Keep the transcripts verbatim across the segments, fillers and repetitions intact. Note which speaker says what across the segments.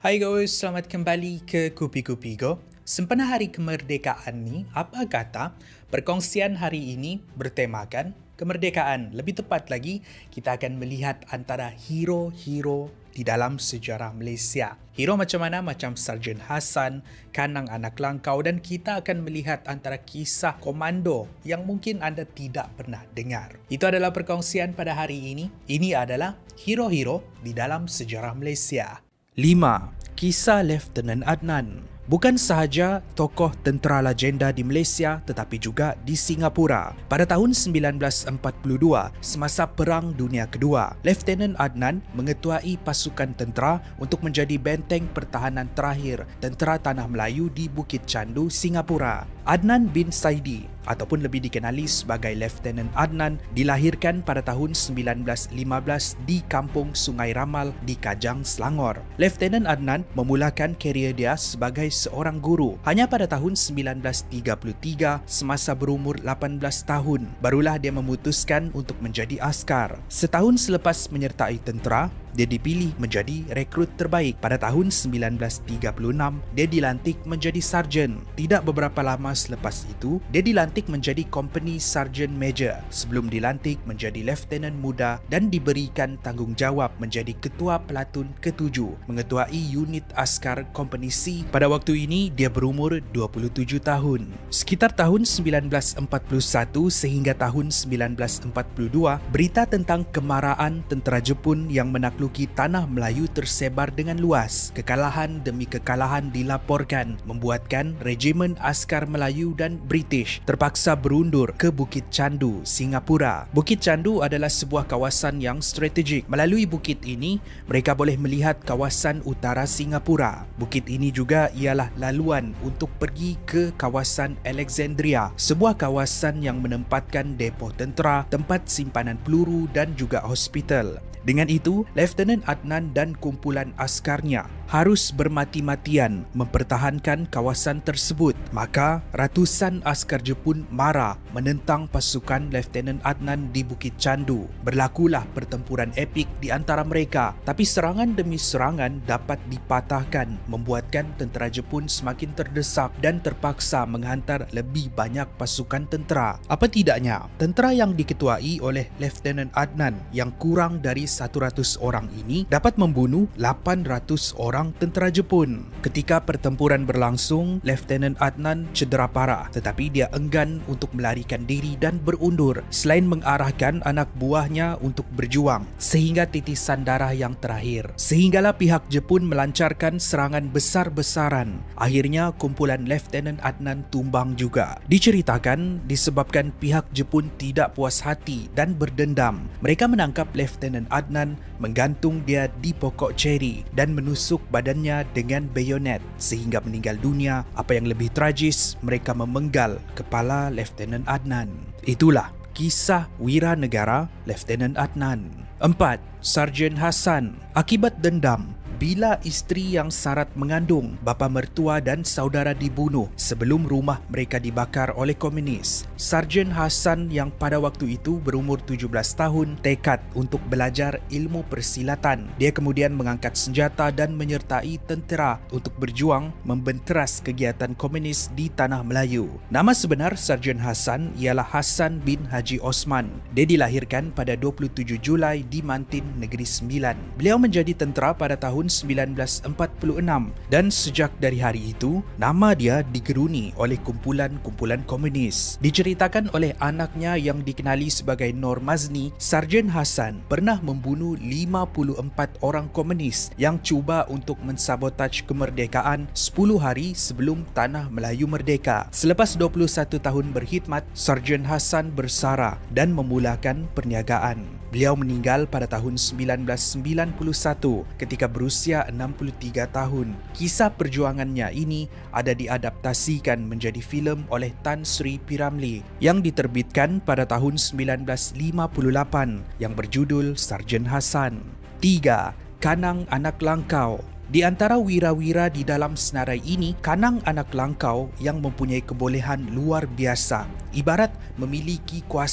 Speaker 1: Hai guys, selamat kembali ke Kupi-Kupi Go. Sempena Hari Kemerdekaan ni, apa kata perkongsian hari ini bertemakan kemerdekaan. Lebih tepat lagi, kita akan melihat antara hero-hero di dalam sejarah Malaysia. Hero macam mana? Macam Sarjan Hassan, Kanang Anak Langkau, dan kita akan melihat antara kisah komando yang mungkin anda tidak pernah dengar. Itu adalah perkongsian pada hari ini. Ini adalah hero-hero di dalam sejarah Malaysia. lima. Kisah Lieutenant Adnan. Bukan sahaja tokoh tentera legenda di Malaysia tetapi juga di Singapura. Pada tahun sembilan belas empat puluh dua, semasa Perang Dunia Kedua, Lieutenant Adnan mengetuai pasukan tentera untuk menjadi benteng pertahanan terakhir tentera Tanah Melayu di Bukit Candu, Singapura. Adnan bin Saidi ataupun lebih dikenali sebagai Lieutenant Adnan dilahirkan pada tahun sembilan belas lima belas di Kampung Sungai Ramal di Kajang, Selangor. Lieutenant Adnan memulakan karier dia sebagai seorang guru. Hanya pada tahun sembilan belas tiga puluh tiga, semasa berumur lapan belas tahun, barulah dia memutuskan untuk menjadi askar. Setahun selepas menyertai tentera, dia dipilih menjadi rekrut terbaik. Pada tahun sembilan belas tiga puluh enam, dia dilantik menjadi sarjan. Tidak beberapa lama selepas itu, dia dilantik menjadi Company Sergeant Major sebelum dilantik menjadi Lieutenant muda dan diberikan tanggungjawab menjadi Ketua Pelatun ketujuh, mengetuai unit askar Company C. Pada waktu ini, dia berumur dua puluh tujuh tahun. Sekitar tahun sembilan belas empat puluh satu sehingga tahun sembilan belas empat puluh dua, berita tentang kemarahan tentera Jepun yang menaklukkan Tanah Melayu tersebar dengan luas. Kekalahan demi kekalahan dilaporkan, membuatkan Regimen Askar Melayu dan British terpaksa berundur ke Bukit Candu, Singapura. Bukit Candu adalah sebuah kawasan yang strategik. Melalui bukit ini, mereka boleh melihat kawasan utara Singapura. Bukit ini juga ialah laluan untuk pergi ke kawasan Alexandria, sebuah kawasan yang menempatkan depo tentera, tempat simpanan peluru dan juga hospital. Dengan itu, Lieutenant Adnan dan kumpulan askarnya harus bermati-matian mempertahankan kawasan tersebut. Maka, ratusan askar Jepun marah menentang pasukan Lieutenant Adnan di Bukit Candu. Berlakulah pertempuran epik di antara mereka, tapi serangan demi serangan dapat dipatahkan, membuatkan tentera Jepun semakin terdesak dan terpaksa menghantar lebih banyak pasukan tentera. Apa tidaknya, tentera yang diketuai oleh Lieutenant Adnan yang kurang dari seratus orang ini dapat membunuh lapan ratus orang tentera Jepun. Ketika pertempuran berlangsung, Lieutenant Adnan cedera parah, tetapi dia enggan untuk melarikan diri dan berundur selain mengarahkan anak buahnya untuk berjuang sehingga titisan darah yang terakhir. Sehinggalah pihak Jepun melancarkan serangan besar-besaran. Akhirnya kumpulan Lieutenant Adnan tumbang juga. Diceritakan disebabkan pihak Jepun tidak puas hati dan berdendam. Mereka menangkap Lieutenant Adnan, menggantung dia di pokok ceri dan menusuk badannya dengan bayonet sehingga meninggal dunia. Apa yang lebih tragis, mereka memenggal kepala Lieutenant Adnan. Itulah kisah wira negara Lieutenant Adnan. empat. Sarjan Hassan. Akibat dendam, bila isteri yang syarat mengandung, bapa mertua dan saudara dibunuh sebelum rumah mereka dibakar oleh komunis, Sarjan Hassan yang pada waktu itu berumur tujuh belas tahun tekad untuk belajar ilmu persilatan. Dia kemudian mengangkat senjata dan menyertai tentera untuk berjuang membenteras kegiatan komunis di Tanah Melayu. Nama sebenar Sarjan Hassan ialah Hassan bin Haji Osman. Dia dilahirkan pada dua puluh tujuh Julai di Mantin, Negeri Sembilan. Beliau menjadi tentera pada tahun sembilan belas empat puluh enam dan sejak dari hari itu, nama dia digeruni oleh kumpulan-kumpulan komunis. Diceritakan oleh anaknya yang dikenali sebagai Nur Mazni, Sarjan Hassan pernah membunuh lima puluh empat orang komunis yang cuba untuk mensabotaj kemerdekaan sepuluh hari sebelum Tanah Melayu merdeka. Selepas dua puluh satu tahun berkhidmat, Sarjan Hassan bersara dan memulakan perniagaan. Beliau meninggal pada tahun sembilan belas sembilan puluh satu ketika berusia enam puluh tiga tahun. Kisah perjuangannya ini ada diadaptasikan menjadi filem oleh Tan Sri P. Ramlee yang diterbitkan pada tahun sembilan belas lima puluh lapan yang berjudul Sarjan Hassan. tiga. Kanang Anak Langkau. Di antara wira-wira di dalam senarai ini, Kanang Anak Langkau yang mempunyai kebolehan luar biasa, ibarat memiliki kuasa.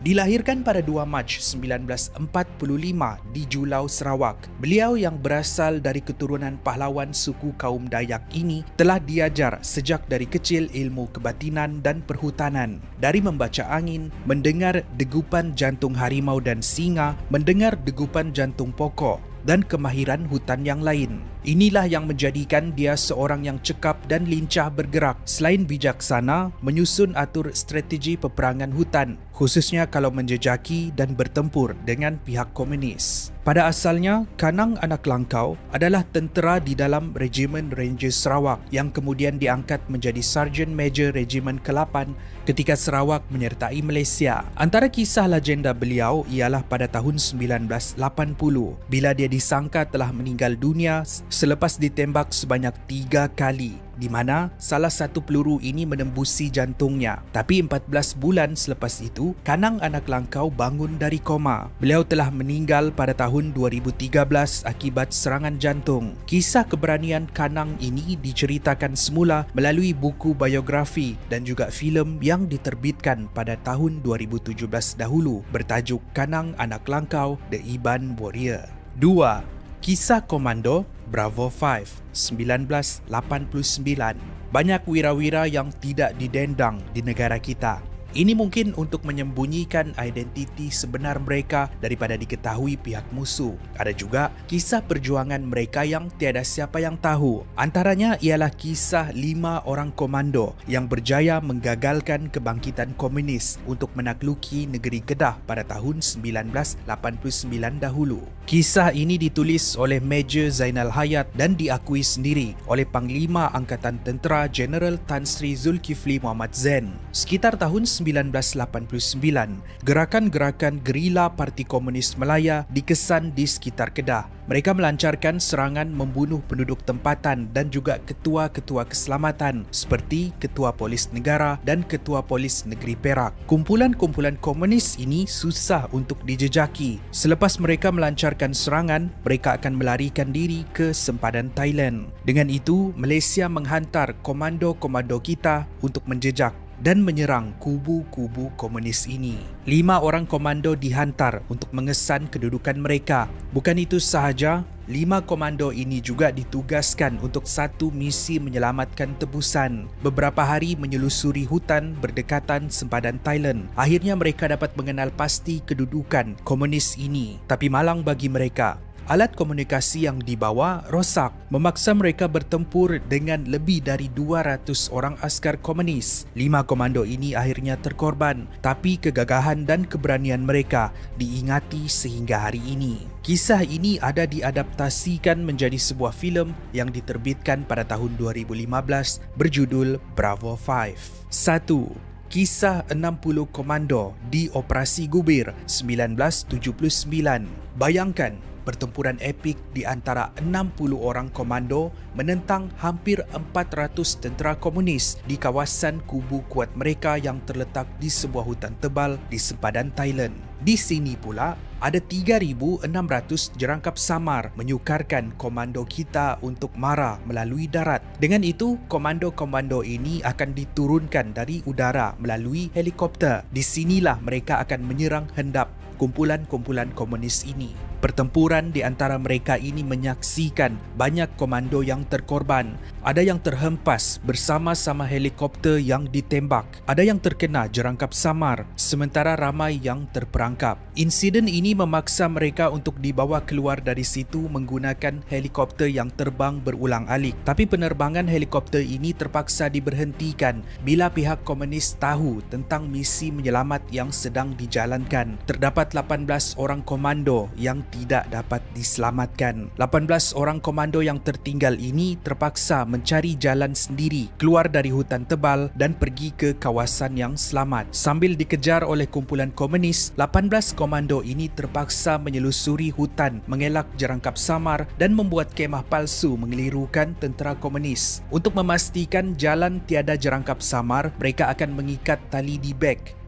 Speaker 1: Dilahirkan pada dua Mac sembilan belas empat puluh lima di Julau, Sarawak. Beliau yang berasal dari keturunan pahlawan suku kaum Dayak ini telah diajar sejak dari kecil ilmu kebatinan dan perhutanan. Dari membaca angin, mendengar degupan jantung harimau dan singa, mendengar degupan jantung pokok, dan kemahiran hutan yang lain. Inilah yang menjadikan dia seorang yang cekap dan lincah bergerak. Selain bijaksana, menyusun atur strategi peperangan hutan, khususnya kalau menjejaki dan bertempur dengan pihak komunis. Pada asalnya, Kanang Anak Langkau adalah tentera di dalam Regimen Rangers Sarawak yang kemudian diangkat menjadi Sarjan Major Regimen ke lapan ketika Sarawak menyertai Malaysia. Antara kisah legenda beliau ialah pada tahun sembilan belas lapan puluh bila dia disangka telah meninggal dunia selepas ditembak sebanyak tiga kali, di mana salah satu peluru ini menembusi jantungnya. Tapi empat belas bulan selepas itu, Kanang Anak Langkau bangun dari koma. Beliau telah meninggal pada tahun dua ribu tiga belas akibat serangan jantung. Kisah keberanian Kanang ini diceritakan semula melalui buku biografi dan juga filem yang diterbitkan pada tahun dua ribu tujuh belas dahulu bertajuk Kanang Anak Langkau The Iban Warrior. dua. Kisah Komando Bravo lima sembilan belas lapan puluh sembilan. Banyak wira-wira yang tidak didendang di negara kita. Ini mungkin untuk menyembunyikan identiti sebenar mereka daripada diketahui pihak musuh. Ada juga kisah perjuangan mereka yang tiada siapa yang tahu. Antaranya ialah kisah lima orang komando yang berjaya menggagalkan kebangkitan komunis untuk menakluki negeri Kedah pada tahun sembilan belas lapan puluh sembilan dahulu. Kisah ini ditulis oleh Major Zainal Hayat dan diakui sendiri oleh Panglima Angkatan Tentera Jeneral Tan Sri Zulkifli Mohamad Zain. Sekitar tahun sembilan belas lapan puluh sembilan, gerakan-gerakan gerila Parti Komunis Melaya dikesan di sekitar Kedah. Mereka melancarkan serangan membunuh penduduk tempatan dan juga ketua-ketua keselamatan seperti Ketua Polis Negara dan Ketua Polis Negeri Perak. Kumpulan-kumpulan komunis ini susah untuk dijejaki. Selepas mereka melancarkan serangan, mereka akan melarikan diri ke sempadan Thailand. Dengan itu, Malaysia menghantar komando-komando kita untuk menjejak dan menyerang kubu-kubu komunis ini. Lima orang komando dihantar untuk mengesan kedudukan mereka. Bukan itu sahaja, lima komando ini juga ditugaskan untuk satu misi menyelamatkan tebusan. Beberapa hari menyelusuri hutan berdekatan sempadan Thailand. Akhirnya mereka dapat mengenal pasti kedudukan komunis ini. Tapi malang bagi mereka, alat komunikasi yang dibawa rosak, memaksa mereka bertempur dengan lebih dari dua ratus orang askar komunis. Lima komando ini akhirnya terkorban, tapi kegagahan dan keberanian mereka diingati sehingga hari ini. Kisah ini ada diadaptasikan menjadi sebuah filem yang diterbitkan pada tahun dua ribu lima belas berjudul Bravo lima. satu. Kisah enam puluh Komando di Operasi Gubir sembilan belas tujuh puluh sembilan. Bayangkan pertempuran epik di antara enam puluh orang komando menentang hampir empat ratus tentera komunis di kawasan kubu kuat mereka yang terletak di sebuah hutan tebal di sempadan Thailand. Di sini pula ada tiga ribu enam ratus jerangkap samar menyukarkan komando kita untuk mara melalui darat. Dengan itu, komando-komando ini akan diturunkan dari udara melalui helikopter. Di sinilah mereka akan menyerang hendap kumpulan-kumpulan komunis ini. Pertempuran di antara mereka ini menyaksikan banyak komando yang terkorban. Ada yang terhempas bersama-sama helikopter yang ditembak. Ada yang terkena jerangkap samar, sementara ramai yang terperangkap. Insiden ini memaksa mereka untuk dibawa keluar dari situ menggunakan helikopter yang terbang berulang-alik. Tapi penerbangan helikopter ini terpaksa diberhentikan bila pihak komunis tahu tentang misi menyelamat yang sedang dijalankan. Terdapat lapan belas orang komando yang tidak dapat diselamatkan. lapan belas orang komando yang tertinggal ini terpaksa mencari jalan sendiri keluar dari hutan tebal dan pergi ke kawasan yang selamat. Sambil dikejar oleh kumpulan komunis, lapan belas komando ini terpaksa menyelusuri hutan, mengelak jerangkap samar dan membuat kemah palsu mengelirukan tentera komunis. Untuk memastikan jalan tiada jerangkap samar, mereka akan mengikat tali di beg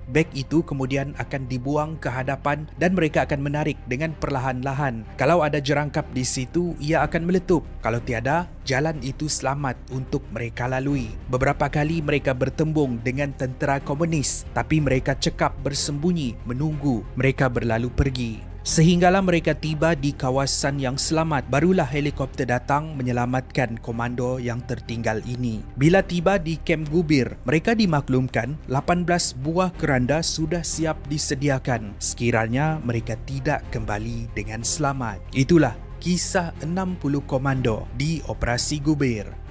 Speaker 1: beg itu kemudian akan dibuang ke hadapan dan mereka akan menarik dengan perlahan-lahan. Kalau ada jerangkap di situ, ia akan meletup. Kalau tiada, jalan itu selamat untuk mereka lalui. Beberapa kali mereka bertembung dengan tentera komunis, tapi mereka cekap bersembunyi menunggu mereka berlalu pergi. Sehinggalah mereka tiba di kawasan yang selamat, barulah helikopter datang menyelamatkan komando yang tertinggal ini. Bila tiba di Kem Gubir, mereka dimaklumkan lapan belas buah keranda sudah siap disediakan sekiranya mereka tidak kembali dengan selamat. Itulah kisah enam puluh komando di Operasi Gubir.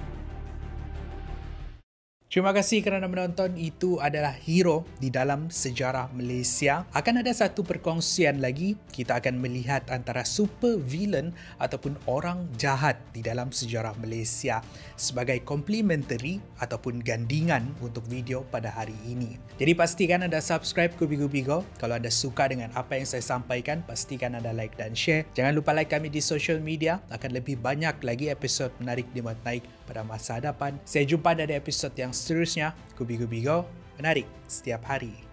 Speaker 1: Terima kasih kerana menonton. Itu adalah hero di dalam sejarah Malaysia. Akan ada satu perkongsian lagi. Kita akan melihat antara super villain ataupun orang jahat di dalam sejarah Malaysia sebagai complementary ataupun gandingan untuk video pada hari ini. Jadi pastikan anda subscribe Kupi Kupi Go. Kalau anda suka dengan apa yang saya sampaikan, pastikan anda like dan share. Jangan lupa like kami di social media. Akan lebih banyak lagi episod menarik di Muat Naik pada masa hadapan. Saya jumpa pada episod yang seterusnya. Kupi Kupi Go, menarik setiap hari.